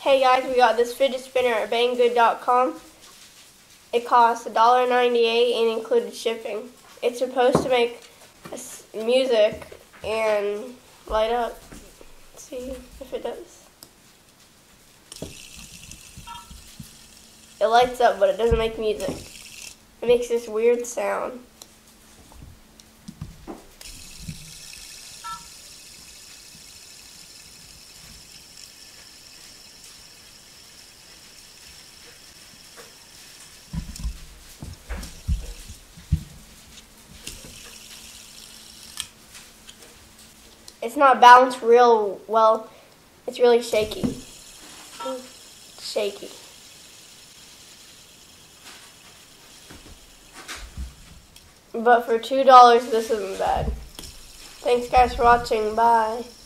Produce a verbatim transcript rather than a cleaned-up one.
Hey guys, we got this fidget spinner at banggood dot com. It costs a dollar ninety-eight and included shipping. It's supposed to make music and light up. Let's see if it does. It lights up, but it doesn't make music. It makes this weird sound. It's not balanced real well. It's really shaky. Shaky. But for two dollars, this isn't bad. Thanks guys for watching. Bye.